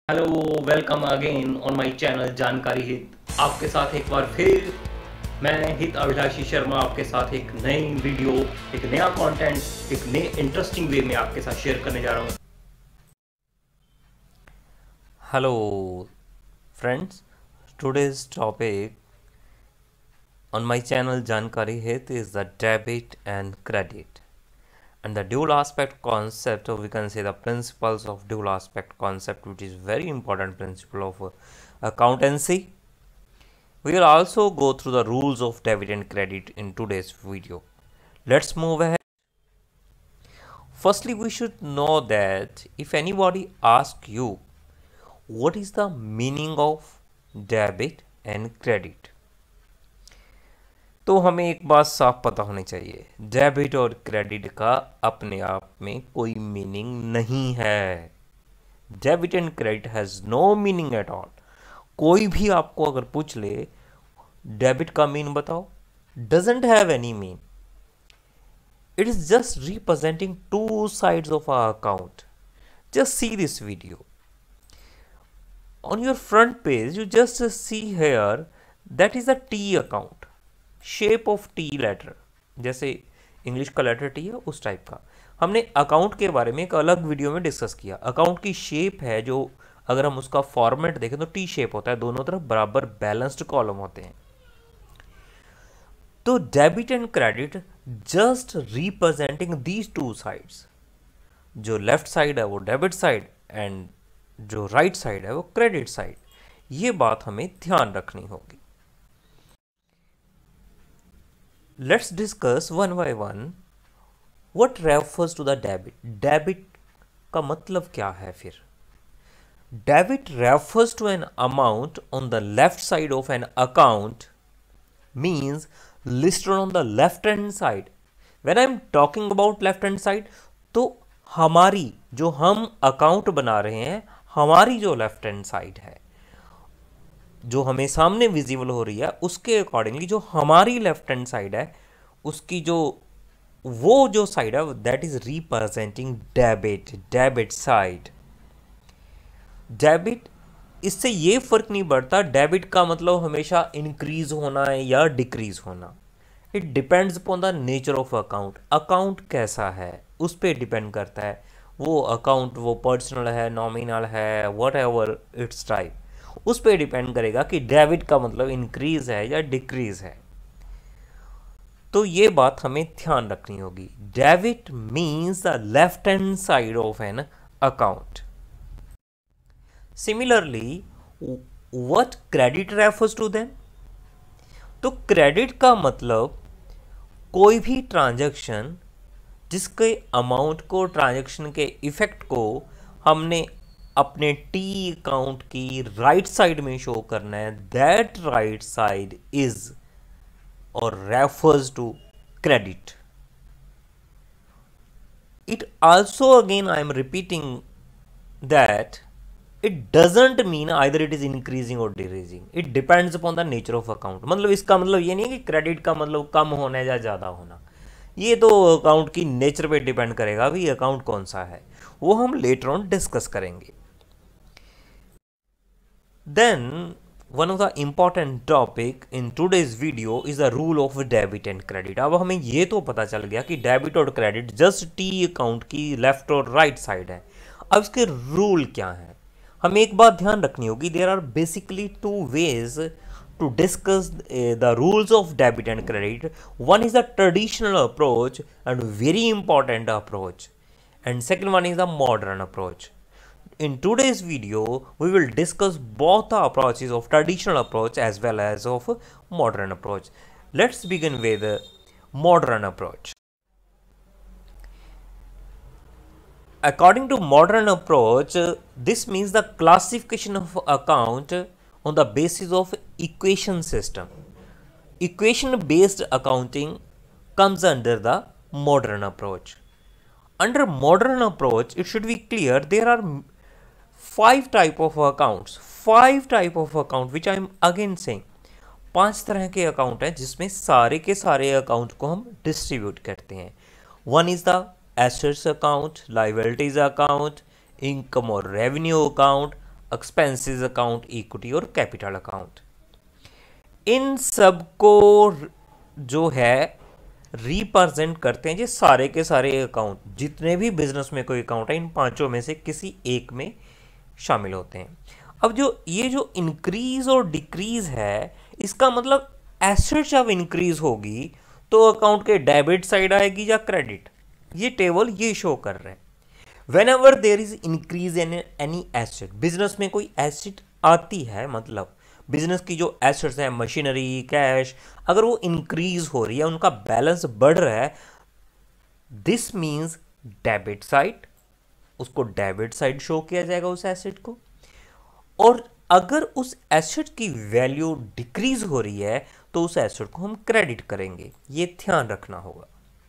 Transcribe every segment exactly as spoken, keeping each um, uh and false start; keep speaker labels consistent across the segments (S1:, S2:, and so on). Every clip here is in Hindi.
S1: Hello, welcome again on my channel Jankari Hit. आपके साथ एक बार फिर मैं हित अभिलाषी शर्मा आपके साथ एक नई वीडियो, एक नया कंटेंट, एक नए इंटरेस्टिंग वे में आपके साथ शेयर करने जा रहा हूँ।
S2: Hello friends, today's topic on my channel Jankari Hit is the debit and credit and the dual aspect concept, or we can say the principles of dual aspect concept, which is very important principle of uh, accountancy. We will also go through the rules of debit and credit in today's video. Let's move ahead. Firstly, we should know that if anybody asks you what is the meaning of debit and credit, तो हमें एक बात साफ पता होनी चाहिए, डेबिट और क्रेडिट का अपने आप में कोई मीनिंग नहीं है। Debit and credit has no meaning at all. कोई भी आपको अगर पूछ ले डेबिट का मीन बताओ, doesn't have any mean. It is just representing two sides of our account. Just see this video on your front page. You just see here that is a T account, shape of T letter, जैसे इंग्लिश का लेटर टी है उस टाइप का। हमने अकाउंट के बारे में एक अलग वीडियो में डिस्कस किया। अकाउंट की शेप है जो, अगर हम उसका फॉर्मेट देखें तो टी शेप होता है, दोनों तरफ बराबर बैलेंस्ड कॉलम होते हैं। तो debit and credit just representing these two sides. जो लेफ्ट साइड है वो डेबिट साइड एंड जो राइट right साइड है वो क्रेडिट साइड। ये बात हमें ध्यान रखनी होगी। Let's discuss one by one what refers to the debit. Debit का मतलब क्या है फिर? Debit refers to an amount on the left side of an account, means listed on the left hand side. When I am talking about left hand side, तो हमारी जो हम अकाउंट बना रहे हैं, हमारी जो लेफ्ट हैंड साइड है जो हमें सामने विजिबल हो रही है, उसके अकॉर्डिंगली जो हमारी लेफ्ट हैंड साइड है, उसकी जो वो जो साइड है that is representing debit, debit side. Debit, इससे ये फर्क नहीं पड़ता डेबिट का मतलब हमेशा इंक्रीज होना है या डिक्रीज होना। It depends upon the nature of account. Account कैसा है उस पर डिपेंड करता है। वो अकाउंट वो पर्सनल है, नॉमिनल है, वट एवर इट्स टाइप, उस पर डिपेंड करेगा कि डेबिट का मतलब इंक्रीज है या डिक्रीज है। तो ये बात हमें ध्यान रखनी होगी। Debit means the left hand side of an account. Similarly what credit refers to them? तो क्रेडिट का मतलब कोई भी ट्रांजैक्शन जिसके अमाउंट को, ट्रांजैक्शन के इफेक्ट को हमने अपने टी अकाउंट की राइट साइड में शो करना है, दैट राइट साइड इज और refers to credit. It also, again I am repeating that it doesn't mean either it is increasing और decreasing. It depends upon the nature of account. मतलब इसका मतलब ये नहीं है कि क्रेडिट का मतलब कम होना या ज़्यादा होना। ये तो अकाउंट की नेचर पे डिपेंड करेगा भी अकाउंट कौन सा है, वो हम लेटर ऑन डिस्कस करेंगे। Then one of the important topic in today's video is the rule of debit and credit. अब हमें ये तो पता चल गया कि डेबिट और क्रेडिट जस्ट टी अकाउंट की लेफ्ट और राइट साइड है। अब इसके रूल क्या है, हमें एक बात ध्यान रखनी होगी। There are basically two ways to discuss uh, the rules of debit and credit. One is the traditional approach and very important approach, and second one is the modern approach. In today's video we will discuss both the approaches of traditional approach as well as of modern approach. Let's begin with the modern approach. According to modern approach, this means the classification of account on the basis of equation system. Equation based accounting comes under the modern approach. Under modern approach, it should be clear there are five type of accounts. Five type of account which I am again saying. पांच तरह के अकाउंट हैं जिसमें सारे के सारे अकाउंट को हम डिस्ट्रीब्यूट करते हैं। One is the assets account, liabilities account, income और revenue account, expenses account, equity और कैपिटल अकाउंट। इन सब को जो है रिप्रेजेंट करते हैं ये सारे के सारे अकाउंट, जितने भी बिजनेस में कोई अकाउंट है इन पांचों में से किसी एक में शामिल होते हैं। अब जो ये जो इंक्रीज और डिक्रीज है, इसका मतलब एसेट जब इंक्रीज होगी तो अकाउंट के डेबिट साइड आएगी या क्रेडिट, ये टेबल ये शो कर रहे हैं। Whenever there is increase in any asset, business में कोई एसेट आती है, मतलब बिजनेस की जो एसेट्स हैं, मशीनरी, कैश, अगर वो इंक्रीज हो रही है, उनका बैलेंस बढ़ रहा है, दिस मीन्स डेबिट साइड, उसको डेबिट साइड शो किया जाएगा उस एसेट को। और अगर उस एसेट की वैल्यू डिक्रीज हो रही है तो उस एसेट को हम क्रेडिट करेंगे, ये ध्यान रखना होगा।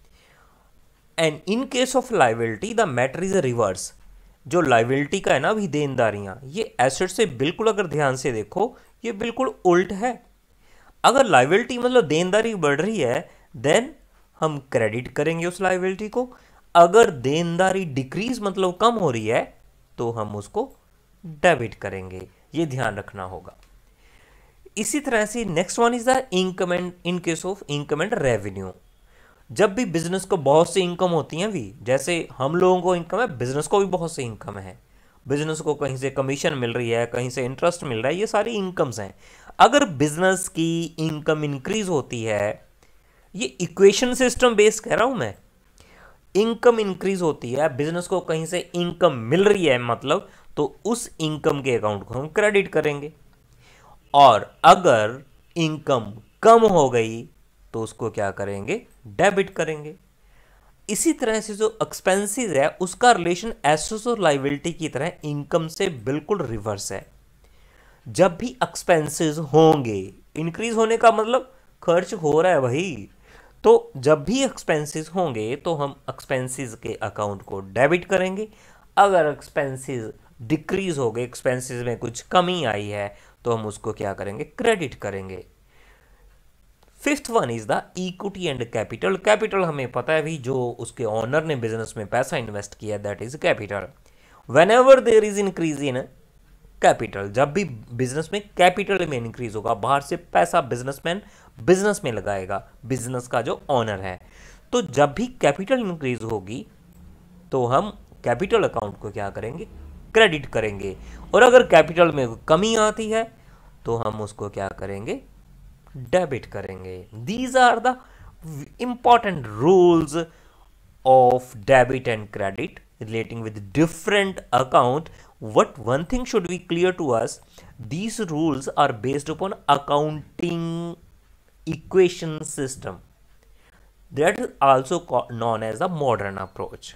S2: And in case of liability the matter is reverse. जो लाइबिलिटी का है ना अभी देनदारियां, ये एसेट से बिल्कुल अगर ध्यान से देखो ये बिल्कुल उल्ट है। अगर लाइबिलिटी मतलब देनदारी बढ़ रही है देन हम क्रेडिट करेंगे उस लाइबिलिटी को, अगर देनदारी डिक्रीज मतलब कम हो रही है तो हम उसको डेबिट करेंगे, ये ध्यान रखना होगा। इसी तरह से next one is the income and in case of income and revenue. जब भी बिजनेस को बहुत सी इनकम होती हैं, भी जैसे हम लोगों को इनकम है, बिजनेस को भी बहुत सी इनकम है, बिजनेस को कहीं से कमीशन मिल रही है, कहीं से इंटरेस्ट मिल रहा है, ये सारी इनकम्स हैं। अगर बिजनेस की इनकम इंक्रीज होती है, ये इक्वेशन सिस्टम बेस कह रहा हूं मैं, इनकम इंक्रीज होती है, बिजनेस को कहीं से इनकम मिल रही है मतलब, तो उस इनकम के अकाउंट को हम क्रेडिट करेंगे। और अगर इनकम कम हो गई तो उसको क्या करेंगे, डेबिट करेंगे। इसी तरह से जो एक्सपेंसेस है उसका रिलेशन एसेट्स और लायबिलिटी की तरह इनकम से बिल्कुल रिवर्स है। जब भी एक्सपेंसेस होंगे, इंक्रीज होने का मतलब खर्च हो रहा है भाई, तो जब भी एक्सपेंसेस होंगे तो हम एक्सपेंसेस के अकाउंट को डेबिट करेंगे। अगर एक्सपेंसेस डिक्रीज हो गए, एक्सपेंसेस में कुछ कमी आई है, तो हम उसको क्या करेंगे, क्रेडिट करेंगे। Fifth one is the equity and capital. Capital हमें पता है भी, जो उसके ओनर ने बिजनेस में पैसा इन्वेस्ट किया that is capital. Whenever there is increase in capital, जब भी बिजनेस में कैपिटल में इंक्रीज होगा, बाहर से पैसा बिजनेसमैन बिजनेस में लगाएगा, बिजनेस का जो ओनर है, तो जब भी कैपिटल इंक्रीज होगी तो हम कैपिटल अकाउंट को क्या करेंगे, क्रेडिट करेंगे। और अगर कैपिटल में कमी आती है तो हम उसको क्या करेंगे, डेबिट करेंगे। These are the important rules of debit and credit relating with different account. What one thing should be clear to us, these rules are based upon accounting equation system that is also known as the modern approach.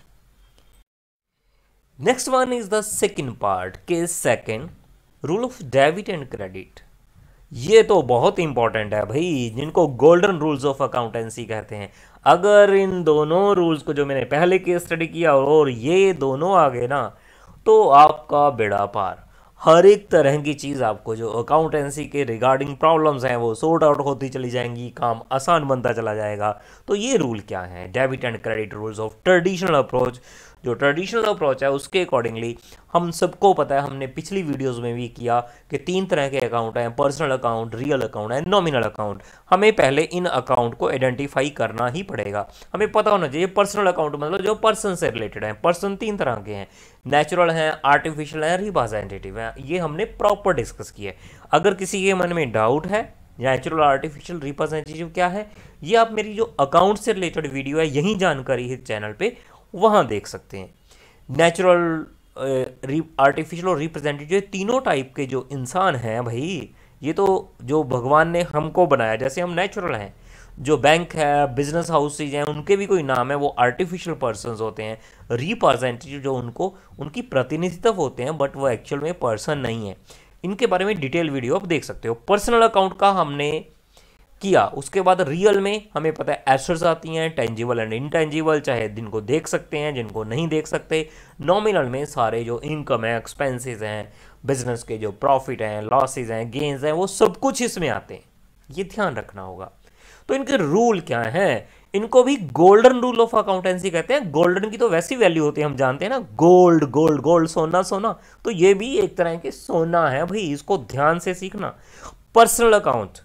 S2: Next one is the second part, case second, rule of debit and credit. ये तो बहुत इंपॉर्टेंट है भाई, जिनको गोल्डन रूल्स ऑफ अकाउंटेंसी कहते हैं। अगर इन दोनों रूल्स को जो मैंने पहले केस स्टडी किया और ये दोनों आ गए ना, तो आपका बेड़ा पार। हर एक तरह की चीज़ आपको जो अकाउंटेंसी के रिगार्डिंग प्रॉब्लम्स हैं वो सॉर्ट आउट होती चली जाएंगी, काम आसान बनता चला जाएगा। तो ये रूल क्या है, debit and credit rules of traditional approach. जो ट्रेडिशनल अप्रोच है उसके अकॉर्डिंगली हम सबको पता है, हमने पिछली वीडियोस में भी किया कि तीन तरह के अकाउंट हैं, personal account, real account and nominal account. हमें पहले इन अकाउंट को आइडेंटिफाई करना ही पड़ेगा। हमें पता होना चाहिए पर्सनल अकाउंट मतलब जो पर्सन से रिलेटेड हैं। पर्सन तीन तरह के हैं, नेचुरल हैं, आर्टिफिशियल हैं, रिप्रेजेंटेटिव हैं। ये हमने प्रॉपर डिस्कस किया है। अगर किसी के मन में डाउट है नेचुरल, आर्टिफिशियल, रिप्रेजेंटेटिव क्या है, ये आप मेरी जो अकाउंट से रिलेटेड वीडियो है यही जानकारी है चैनल पे, वहाँ देख सकते हैं। नेचुरल, आर्टिफिशियल और रिप्रेजेंटेटिव तीनों टाइप के जो इंसान हैं भाई, ये तो जो भगवान ने हमको बनाया। जैसे हम नेचुरल हैं, जो बैंक है, बिजनेस हाउसेज हैं, उनके भी कोई नाम है, वो आर्टिफिशियल पर्सन्स होते हैं। रिप्रेजेंटेटिव जो उनको उनकी प्रतिनिधित्व होते हैं बट वो एक्चुअल में पर्सन नहीं है। इनके बारे में डिटेल वीडियो आप देख सकते हो। पर्सनल अकाउंट का हमने किया, उसके बाद रियल में हमें पता है एसेट्स आती हैं, टेंजिबल एंड इनटेंजिबल, चाहे जिनको देख सकते हैं जिनको नहीं देख सकते। नॉमिनल में सारे जो इनकम है, एक्सपेंसेस हैं, बिजनेस के जो प्रॉफिट हैं, लॉसेज हैं, गेन्स हैं, वो सब कुछ इसमें आते हैं। ये ध्यान रखना होगा। तो इनके रूल क्या हैं, इनको भी गोल्डन रूल ऑफ अकाउंटेंसी कहते हैं। गोल्डन की तो वैसी वैल्यू होती है, हम जानते हैं ना, गोल्ड गोल्ड गोल्ड, सोना सोना, तो ये भी एक तरह के सोना है भाई, इसको ध्यान से सीखना। पर्सनल अकाउंट,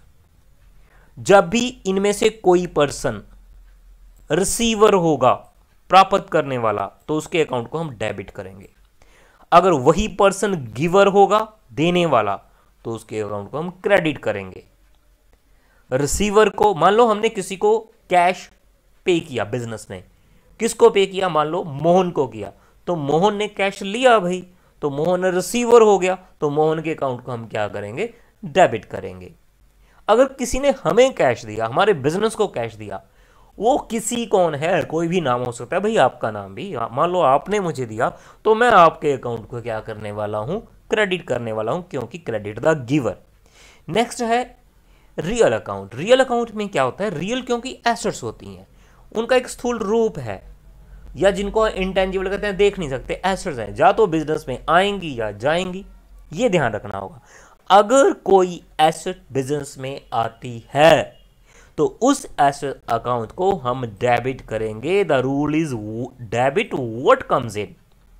S2: जब भी इनमें से कोई पर्सन रिसीवर होगा, प्राप्त करने वाला, तो उसके अकाउंट को हम डेबिट करेंगे। अगर वही पर्सन गिवर होगा, देने वाला, तो उसके अकाउंट को हम क्रेडिट करेंगे। रिसीवर को, मान लो हमने किसी को कैश पे किया, बिजनेस ने किसको पे किया, मान लो मोहन को किया, तो मोहन ने कैश लिया भाई, तो मोहन रिसीवर हो गया, तो मोहन के अकाउंट को हम क्या करेंगे, डेबिट करेंगे। अगर किसी ने हमें कैश दिया, हमारे बिजनेस को कैश दिया, वो किसी कौन है, कोई भी नाम हो सकता है भाई, आपका नाम भी, मान लो आपने मुझे दिया, तो मैं आपके अकाउंट को क्या करने वाला हूं, क्रेडिट करने वाला हूं, क्योंकि क्रेडिट द गिवर। नेक्स्ट है रियल अकाउंट। रियल अकाउंट में क्या होता है, रियल क्योंकि एसेट्स होती हैं, उनका एक स्थूल रूप है, या जिनको इंटेंजिबल कहते हैं, देख नहीं सकते, एसेट्स हैं, या तो बिजनेस में आएंगी या जाएंगी, ये ध्यान रखना होगा। अगर कोई एसेट बिजनेस में आती है तो उस एसेट अकाउंट को हम डेबिट करेंगे। The rule is debit what comes in.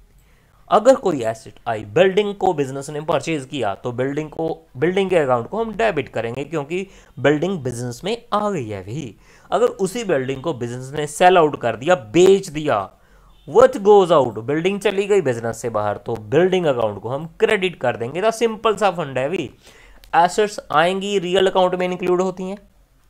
S2: अगर कोई एसेट आई, बिल्डिंग को बिजनेस ने परचेज किया, तो बिल्डिंग को, बिल्डिंग के अकाउंट को हम डेबिट करेंगे, क्योंकि बिल्डिंग बिजनेस में आ गई है भी। अगर उसी बिल्डिंग को बिजनेस ने सेल आउट कर दिया, बेच दिया, व्हाट गोज आउट, बिल्डिंग चली गई बिजनेस से बाहर, तो बिल्डिंग अकाउंट को हम क्रेडिट कर देंगे। द सिंपल सा फंड है भी। एसेट्स आएंगी रियल अकाउंट में इंक्लूड होती हैं,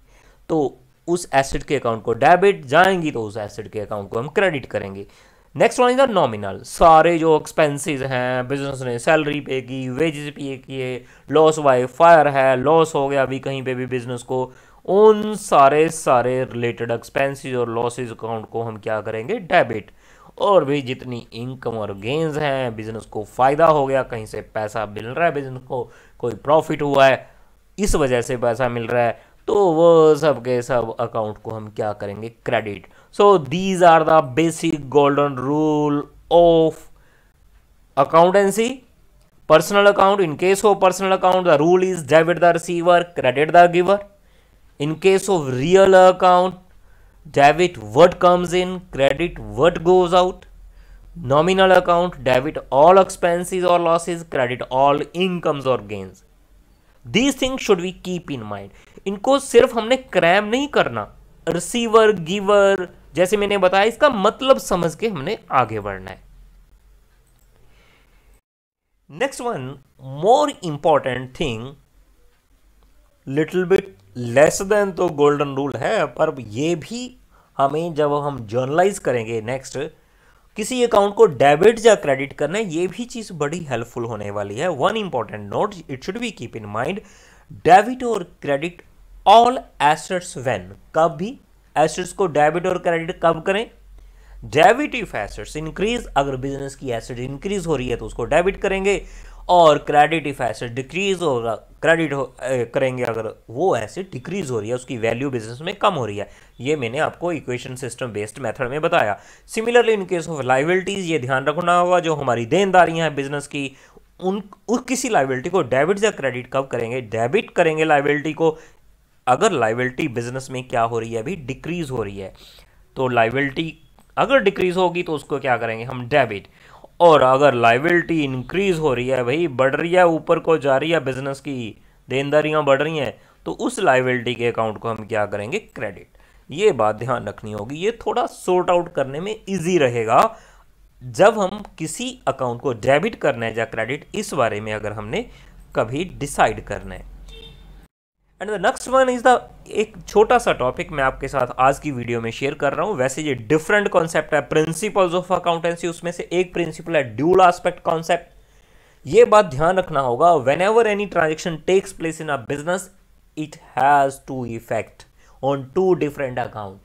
S2: तो उस एसेट के अकाउंट को डेबिट, जाएंगी तो उस एसेट के अकाउंट को हम क्रेडिट करेंगे। Next one is the nominal. सारे जो एक्सपेंसेस हैं, बिजनेस ने सैलरी पे की, वेजेस पे किए, लॉस बाय फायर है, लॉस हो गया अभी कहीं पे भी बिजनेस को, उन सारे सारे रिलेटेड एक्सपेंसेस और लॉसेस अकाउंट को हम क्या करेंगे, डेबिट। और भी जितनी इनकम और गेन्स हैं, बिजनेस को फायदा हो गया, कहीं से पैसा मिल रहा है, बिजनेस को कोई प्रॉफिट हुआ है, इस वजह से पैसा मिल रहा है, तो वो सब के सब अकाउंट को हम क्या करेंगे, credit. So these are the basic golden rule of accountancy. Personal account, in case of personal account the rule is debit the receiver, credit the giver. In case of real account, debit what comes in, credit what goes out. Nominal account, debit all expenses or losses, credit all incomes or gains. These things should we keep in mind. इनको सिर्फ हमने क्रैम नहीं करना, रिसीवर गिवर जैसे मैंने बताया, इसका मतलब समझ के हमने आगे बढ़ना है। Next one, more important thing, little bit less than तो गोल्डन रूल है, पर ये भी हमें जब हम जर्नलाइज करेंगे नेक्स्ट, किसी अकाउंट को डेबिट या क्रेडिट करना है, ये भी चीज बड़ी हेल्पफुल होने वाली है। One important note, it should be keep in mind, debit और क्रेडिट ऑल एसेट्स व्हेन, कब भी एसेट्स को डेबिट और क्रेडिट कब करें, डेबिट इफ एसेट्स इंक्रीज, अगर बिजनेस की एसेट इंक्रीज हो रही है तो उसको डेबिट करेंगे, और क्रेडिट इफ एसेट डिक्रीज होगा, क्रेडिट हो, करेंगे अगर वो एसेट डिक्रीज हो रही है, उसकी वैल्यू बिजनेस में कम हो रही है। ये मैंने आपको इक्वेशन सिस्टम बेस्ड मेथड में बताया। Similarly in case of liabilities, ये ध्यान रखना होगा, जो हमारी देनदारियां हैं बिजनेस की, उन उस किसी लाइबिलिटी को डेबिट या क्रेडिट कब करेंगे, डेबिट करेंगे लाइबिलिटी को अगर लाइबिलिटी बिजनेस में क्या हो रही है, अभी डिक्रीज हो रही है, तो लाइबिलिटी अगर डिक्रीज होगी तो उसको क्या करेंगे हम, डेबिट। और अगर लाइबिलिटी इंक्रीज हो रही है, भाई बढ़ रही है, ऊपर को जा रही है, बिजनेस की देनदारियां बढ़ रही हैं, तो उस लाइबिलिटी के अकाउंट को हम क्या करेंगे, क्रेडिट। ये बात ध्यान रखनी होगी, ये थोड़ा सॉर्ट आउट करने में इजी रहेगा जब हम किसी अकाउंट को डेबिट करना है या क्रेडिट, इस बारे में अगर हमने कभी डिसाइड करना है। And the next one is the, एक छोटा सा टॉपिक मैं आपके साथ आज की वीडियो में शेयर कर रहा हूं। वैसे ये डिफरेंट कॉन्सेप्ट है, प्रिंसिपल्स ऑफ अकाउंटेंसी, उसमें से एक प्रिंसिपल है ड्यूल एस्पेक्ट कॉन्सेप्ट। ये बात ध्यान रखना होगा, whenever any transaction takes place in a business, it has two effect on two different account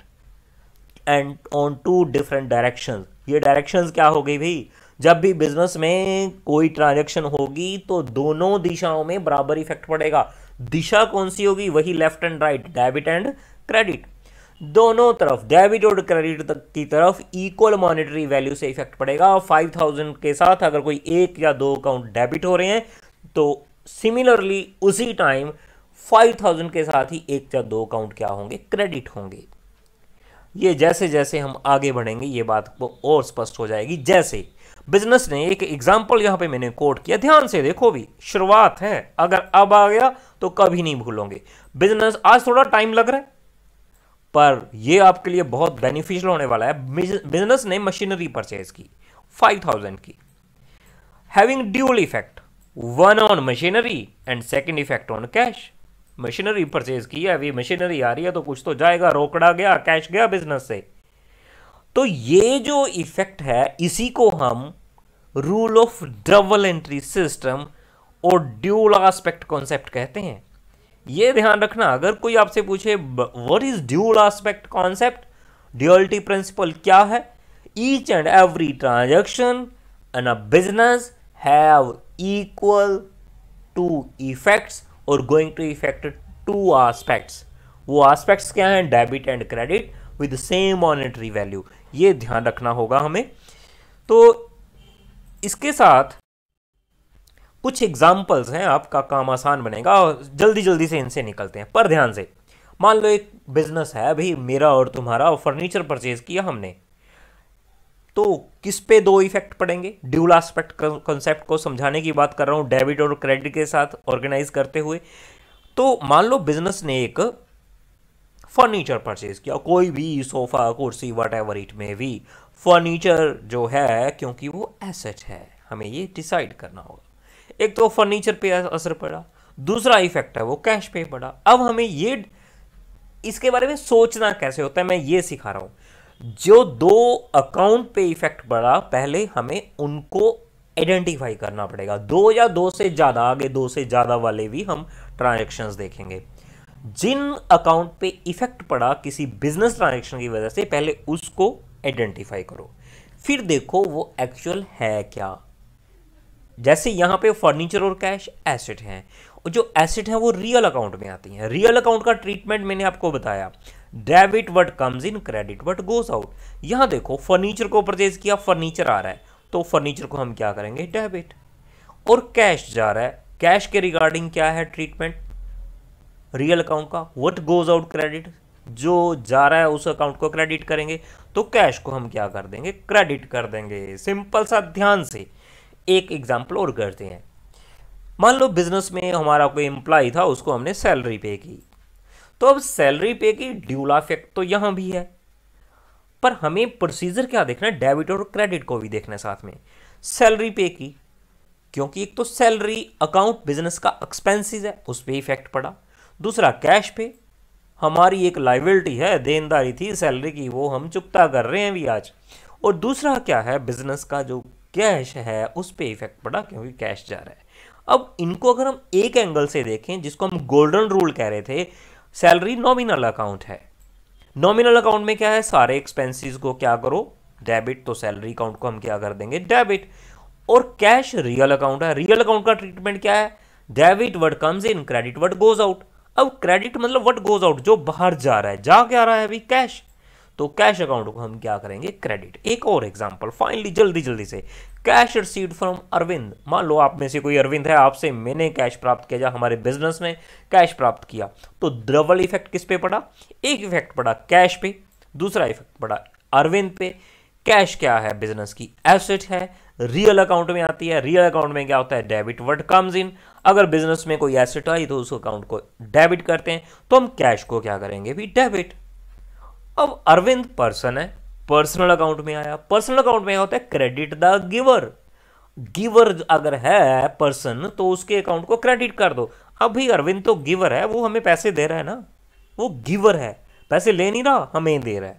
S2: and on two different direction. ये डायरेक्शंस क्या हो गई भाई, जब भी बिजनेस में कोई ट्रांजेक्शन होगी तो दोनों दिशाओं में बराबर इफेक्ट पड़ेगा। दिशा कौन सी होगी, वही left and right, debit and credit, दोनों तरफ डेबिट और क्रेडिट तक की तरफ इक्वल मॉनेटरी वैल्यू से इफेक्ट पड़ेगा। फाइव थाउजेंड के साथ अगर कोई एक या दो अकाउंट डेबिट हो रहे हैं, तो सिमिलरली उसी टाइम फाइव थाउजेंड के साथ ही एक या दो अकाउंट क्या होंगे, क्रेडिट होंगे। ये जैसे जैसे हम आगे बढ़ेंगे ये बात को और स्पष्ट हो जाएगी। जैसे बिजनेस ने, एक एग्जाम्पल यहां पे मैंने कोट किया, ध्यान से देखो, भी शुरुआत है, अगर अब आ गया तो कभी नहीं भूलोगे। बिजनेस, आज थोड़ा टाइम लग रहा है पर ये आपके लिए बहुत बेनिफिशियल होने वाला है। बिजनेस ने मशीनरी परचेज की फाइव थाउजेंड की, having dual effect, one on machinery and second effect on cash. Machinery purchase की है, अभी मशीनरी आ रही है तो कुछ तो जाएगा, रोकड़ा गया, कैश गया बिजनेस से। तो ये जो इफेक्ट है इसी को हम rule of double entry system और ड्यूल एस्पेक्ट कॉन्सेप्ट कहते हैं। ये ध्यान रखना, अगर कोई आपसे पूछे what is dual aspect concept, duality principle क्या है, each and every transaction in a business have equal two effects और going to effect two aspects. वो एस्पेक्ट्स क्या हैं? Debit and credit with same monetary value. ये ध्यान रखना होगा हमें। तो इसके साथ कुछ एग्जाम्पल्स हैं, आपका काम आसान बनेगा और जल्दी जल्दी से इनसे निकलते हैं। पर ध्यान से, मान लो एक बिजनेस है भाई, मेरा और तुम्हारा, फर्नीचर परचेज किया हमने, तो किस पे दो इफेक्ट पड़ेंगे? ड्यूल एस्पेक्ट कॉन्सेप्ट को समझाने की बात कर रहा हूं, डेबिट और क्रेडिट के साथ ऑर्गेनाइज करते हुए। तो मान लो बिजनेस ने एक फर्नीचर परचेज किया, कोई भी सोफा, कुर्सी, वट एवर इट में भी। फर्नीचर जो है, क्योंकि वो एसेट है, हमें ये डिसाइड करना होगा। एक तो फर्नीचर पे असर पड़ा, दूसरा इफेक्ट है वो कैश पे पड़ा। अब हमें ये इसके बारे में सोचना कैसे होता है, मैं ये सिखा रहा हूं। जो दो अकाउंट पे इफेक्ट पड़ा, पहले हमें उनको आइडेंटिफाई करना पड़ेगा। दो या दो से ज्यादा, आगे दो से ज्यादा वाले भी हम ट्रांजैक्शंस देखेंगे। जिन अकाउंट पे इफेक्ट पड़ा किसी बिजनेस ट्रांजैक्शन की वजह से, पहले उसको आइडेंटिफाई करो, फिर देखो वो एक्चुअल है क्या। जैसे यहां पे फर्नीचर और कैश एसेट हैं, और जो एसेट है वो रियल अकाउंट में आती हैं। रियल अकाउंट का ट्रीटमेंट मैंने आपको बताया, debit what comes in, credit what goes out. यहां देखो फर्नीचर को परचेज किया, फर्नीचर आ रहा है तो फर्नीचर को हम क्या करेंगे? डेबिट। और कैश जा रहा है, कैश के रिगार्डिंग क्या है ट्रीटमेंट? रियल अकाउंट का व्हाट गोज आउट, क्रेडिट। जो जा रहा है उस अकाउंट को क्रेडिट करेंगे, तो कैश को हम क्या कर देंगे? क्रेडिट कर देंगे। सिंपल सा। ध्यान से एक एग्जाम्पल और करते हैं। मान लो बिजनेस में हमारा कोई एम्प्लॉय था, उसको हमने सैलरी पे की, तो अब सैलरी पे की ड्यूल इफेक्ट तो यहां भी है, पर हमें प्रोसीजर क्या देखना है? डेबिट और क्रेडिट को भी देखना है साथ में। सैलरी पे की, क्योंकि एक तो सैलरी अकाउंट बिजनेस का एक्सपेंसेस है, उस पर इफेक्ट पड़ा। दूसरा कैश पे, हमारी एक लाइबिलिटी है, देनदारी थी सैलरी की, वो हम चुकता कर रहे हैं भी आज। और दूसरा क्या है? बिजनेस का जो कैश है उस पे इफेक्ट पड़ा, क्योंकि कैश जा रहा है। अब इनको अगर हम एक एंगल से देखें, जिसको हम गोल्डन रूल कह रहे थे, सैलरी नॉमिनल अकाउंट है। नॉमिनल अकाउंट में क्या है? सारे एक्सपेंसेस को क्या करो? डेबिट। तो सैलरी अकाउंट को हम क्या कर देंगे? डेबिट। और कैश रियल अकाउंट है। रियल अकाउंट का ट्रीटमेंट क्या है? Debit what comes in, credit what goes out. अब क्रेडिट मतलब व्हाट गोज आउट, जो बाहर जा रहा है। जा क्या रहा है अभी? कैश। तो कैश अकाउंट को हम क्या करेंगे? क्रेडिट। एक और एग्जांपल फाइनली, जल्दी जल्दी से। Cash received from Arvind. मान लो आप में से कोई अरविंद है, आपसे मैंने कैश प्राप्त किया, हमारे बिजनेस में कैश प्राप्त किया, तो डबल इफेक्ट किस पे पड़ा? एक इफेक्ट पड़ा कैश पे, दूसरा इफेक्ट पड़ा अरविंद पे। कैश क्या है? बिजनेस की एसेट है, रियल अकाउंट में आती है। रियल अकाउंट में क्या होता है? Debit what comes in. अगर बिजनेस में कोई एसेट आई तो उस अकाउंट को डेबिट करते हैं, तो हम कैश को क्या करेंगे? भी डेबिट। अब अरविंद पर्सन है, पर्सनल अकाउंट में आया। पर्सनल अकाउंट में होता है क्रेडिट द गिवर। गिवर अगर है पर्सन तो उसके अकाउंट को क्रेडिट कर दो। अभी अरविंद तो गिवर है, वो हमें पैसे दे रहा है ना, वो गिवर है, पैसे ले नहीं रहा, हमें दे रहा है।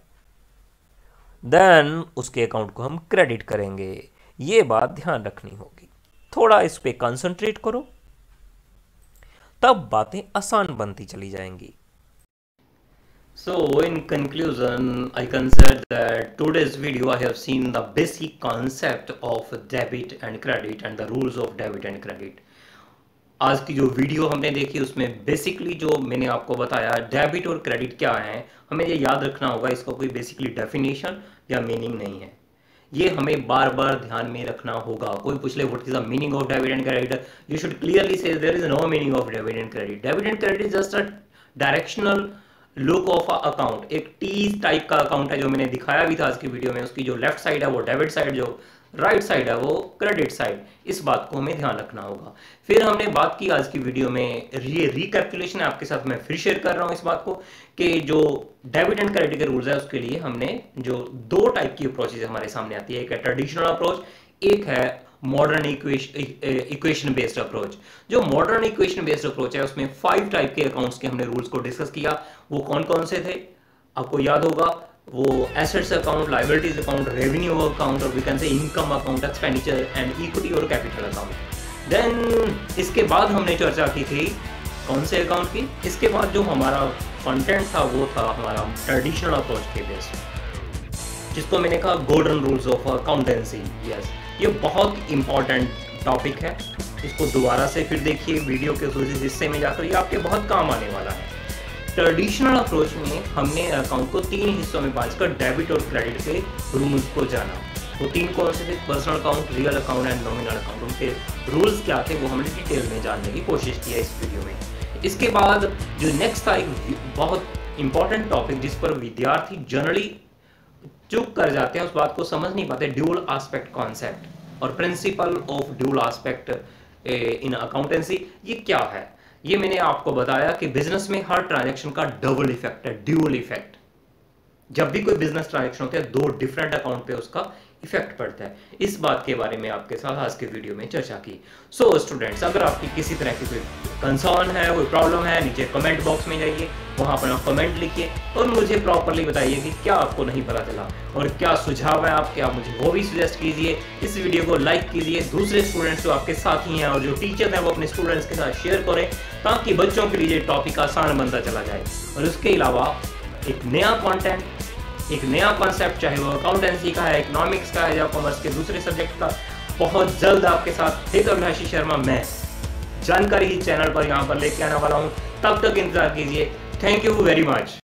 S2: देन उसके अकाउंट को हम क्रेडिट करेंगे। ये बात ध्यान रखनी होगी, थोड़ा इस पे कंसंट्रेट करो, तब बातें आसान बनती चली जाएंगी।
S1: So in conclusion, I consider that today's video I have seen the basic concept of debit and credit and the rules of debit and credit. आज की जो वीडियो हमने देखी उसमें बेसिकली जो मैंने आपको बताया डेबिट और क्रेडिट क्या है, हमें ये याद रखना होगा, इसका कोई बेसिकली डेफिनेशन या मीनिंग नहीं है। ये हमें बार बार ध्यान में रखना होगा। कोई पूछ ले what is the meaning of debit and credit, you should clearly say there is no meaning of debit and credit. Debit and credit is just a directional look of account, एक टी टाइप का अकाउंट है जो मैंने दिखाया भी था आज की वीडियो में। उसकी जो लेफ्ट साइड है वो डेबिट साइड, जो राइट साइड है वो क्रेडिट साइड। इस बात को हमें ध्यान रखना होगा। फिर हमने बात की आज की वीडियो में, ये रिकैलकुलेशन है आपके साथ मैं फिर शेयर कर रहा हूं इस बात को, कि जो डेबिट एंड क्रेडिट के रूल्स है उसके लिए हमने जो दो टाइप की अप्रोचेज हमारे सामने आती है, एक है ट्रेडिशनल अप्रोच, एक है मॉडर्न इक्वेशन बेस्ड अप्रोच। जो मॉडर्न इक्वेशन बेस्ड अप्रोच है उसमें फाइव टाइप के अकाउंट्स के हमने रूल्स को डिस्कस किया। वो कौन कौन से थे आपको याद होगा? वो assets account, liabilities account, revenue account, और we can say income account, expenditure and equity और कैपिटल अकाउंट। देन इसके बाद हमने चर्चा की थी कौन से अकाउंट की? इसके बाद जो हमारा कंटेंट था वो था हमारा ट्रेडिशनल अप्रोच के बेस्ड, जिसको मैंने कहा golden rules of accountancy. Yes, ये बहुत इंपॉर्टेंट टॉपिक है। इसको दोबारा से फिर देखिए वीडियो के उस हिस्से में जाकर, ये आपके बहुत काम आने वाला है। ट्रेडिशनल अप्रोच में हमने अकाउंट को तीन हिस्सों में बांटकर डेबिट और क्रेडिट के रूल्स को जाना। वो तीन कौन से थे? Personal account, real account and nominal account. उनके रूल्स क्या थे वो हमने डिटेल में जानने की कोशिश की है इस वीडियो में। इसके बाद जो नेक्स्ट था एक बहुत इंपॉर्टेंट टॉपिक जिस पर विद्यार्थी जनरली चूक कर जाते हैं, उस बात को समझ नहीं पाते, ड्यूल एस्पेक्ट कॉन्सेप्ट और principle of dual aspect in accountancy. ये क्या है? ये मैंने आपको बताया कि बिजनेस में हर ट्रांजैक्शन का डबल इफेक्ट है, ड्यूल इफेक्ट। जब भी कोई बिजनेस ट्रांजैक्शन होता है दो डिफरेंट अकाउंट पे उसका इफेक्ट पड़ता है। इस बात के बारे में आपके साथ आज के वीडियो में चर्चा की। सो so, स्टूडेंट्स, अगर आपकी किसी तरह की कोई कंसर्न है, कोई प्रॉब्लम है, नीचे कमेंट बॉक्स में जाइए, वहां पर आप कमेंट लिखिए और मुझे प्रॉपरली बताइए कि क्या आपको नहीं पता चला और क्या सुझाव है आपके, आप मुझे वो भी सजेस्ट कीजिए। इस वीडियो को लाइक कीजिए, दूसरे स्टूडेंट्स जो आपके साथ ही हैं और जो टीचर हैं वो अपने स्टूडेंट्स के साथ शेयर करें, ताकि बच्चों के लिए टॉपिक आसान बनता चला जाए। और उसके अलावा एक नया कॉन्टेंट, एक नया कॉन्सेप्ट, चाहे वो अकाउंटेंसी का है, इकोनॉमिक्स का है या कॉमर्स के दूसरे सब्जेक्ट का, बहुत जल्द आपके साथ हित अभिलाषी शर्मा मैं जानकारी ही चैनल पर यहाँ पर लेके आने वाला हूँ। तब तक इंतजार कीजिए। Thank you very much.